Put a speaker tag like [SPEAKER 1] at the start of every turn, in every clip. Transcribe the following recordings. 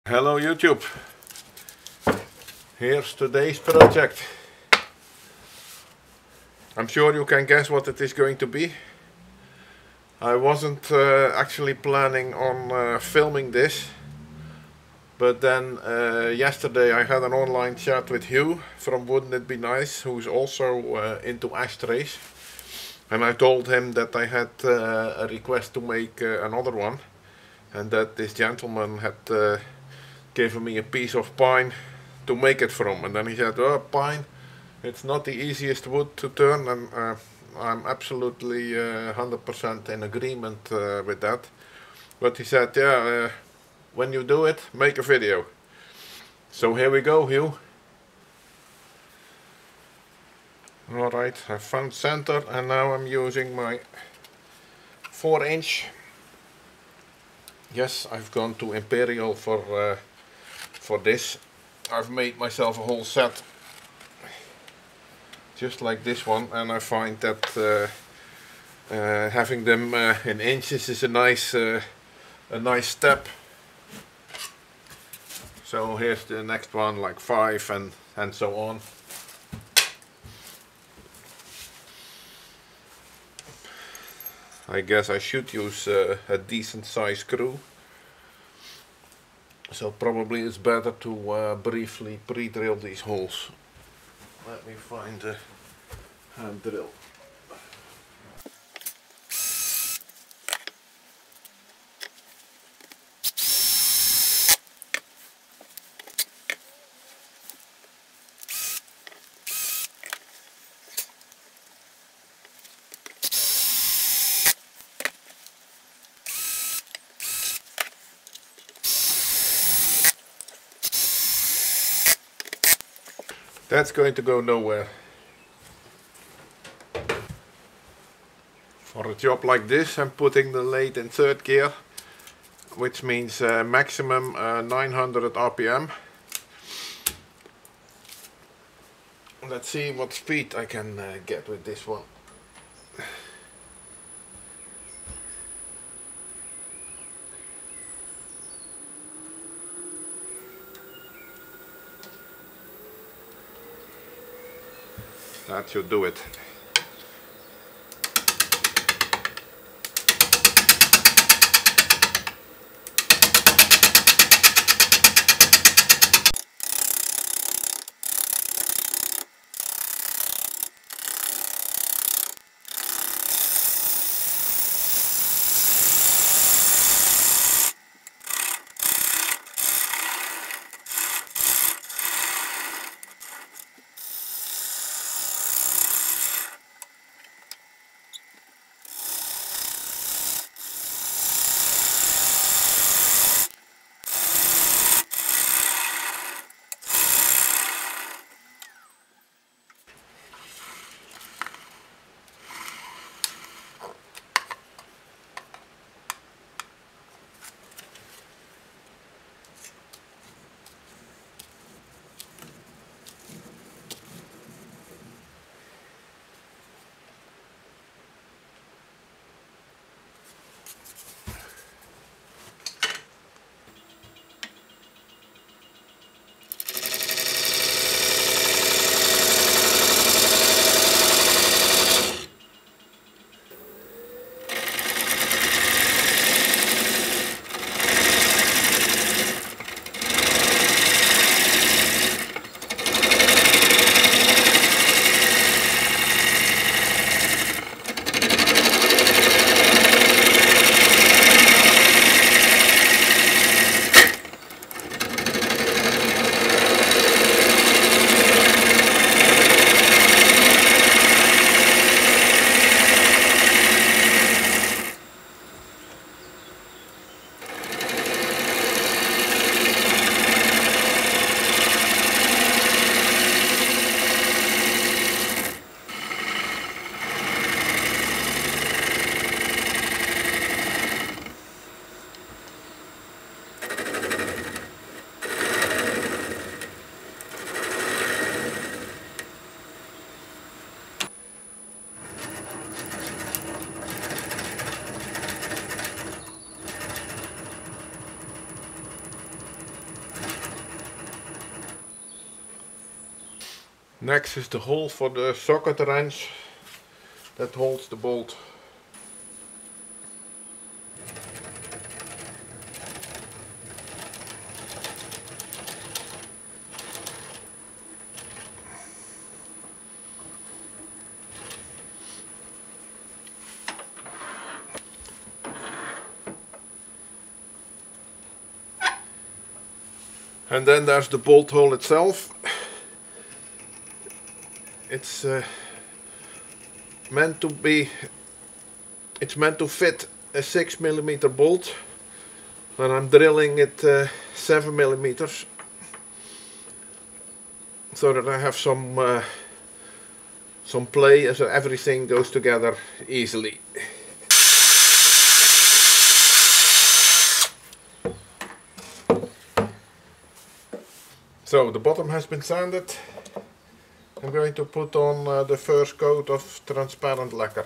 [SPEAKER 1] Hello YouTube, here's today's project. I'm sure you can guess what it is going to be. I wasn't actually planning on filming this, but then yesterday I had an online chat with Hugh from woodenitbenice, who's also into ashtrays, and I told him that I had a request to make another one, and that this gentleman had given me a piece of pine to make it from. And then he said, oh, pine, it's not the easiest wood to turn, and I'm absolutely 100% in agreement with that. But he said, yeah, when you do it, make a video. So here we go, Hugh. Alright, I found center, and now I'm using my 4-inch. Yes, I've gone to Imperial for this. I've made myself a whole set just like this one, and I find that having them in inches is a nice step. So here's the next one, like 5 and so on. I guess I should use a decent size screw. So probably it's better to briefly pre-drill these holes. Let me find a hand drill. That's going to go nowhere. For a job like this, I'm putting the lathe in 3rd gear, which means maximum 900 RPM. Let's see what speed I can get with this one. That should do it. Next is the hole for the socket wrench that holds the bolt. And then there's the bolt hole itself. It's meant to fit a 6mm bolt, and I'm drilling it 7mm so that I have some play, so everything goes together easily. So the bottom has been sanded. I'm going to put on the first coat of transparent lacquer.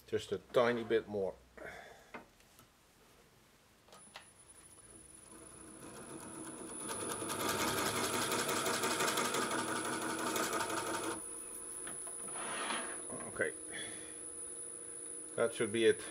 [SPEAKER 1] Just a tiny bit more. Okay, that should be it.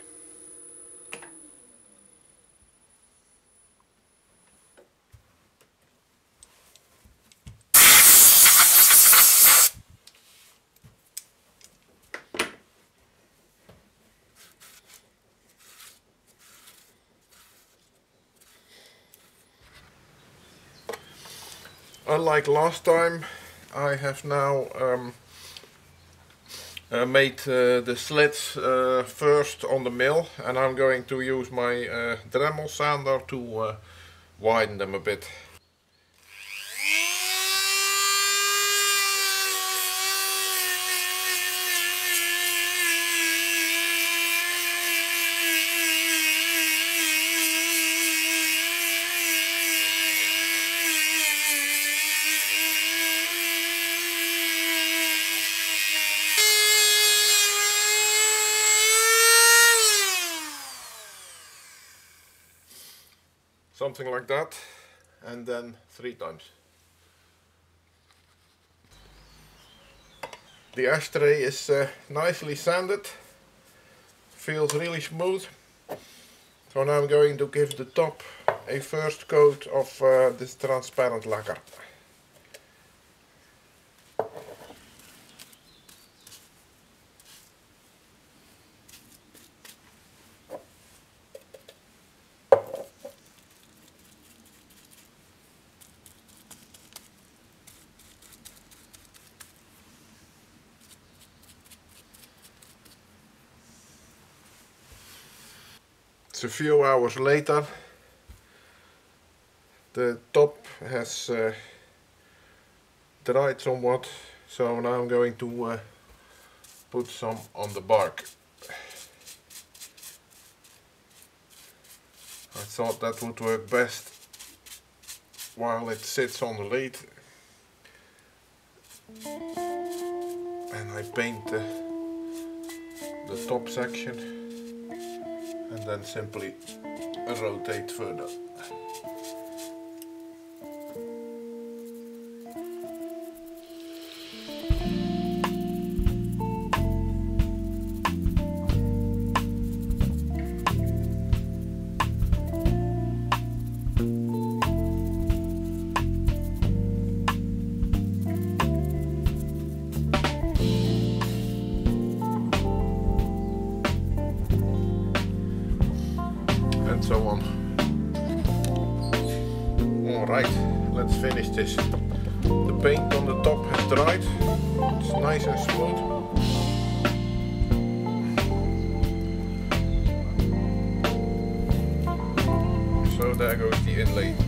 [SPEAKER 1] Unlike last time, I have now made the slits first on the mill, and I'm going to use my Dremel sander to widen them a bit. Something like that, and then 3 times. The ashtray is nicely sanded, feels really smooth. So now I'm going to give the top a first coat of this transparent lacquer. It's a few hours later. The top has dried somewhat, so now I'm going to put some on the bark. I thought that would work best while it sits on the lathe. And I paint the top section and then simply rotate further. And so on. Alright, let's finish this. The paint on the top has dried. It's nice and smooth. So there goes the inlay.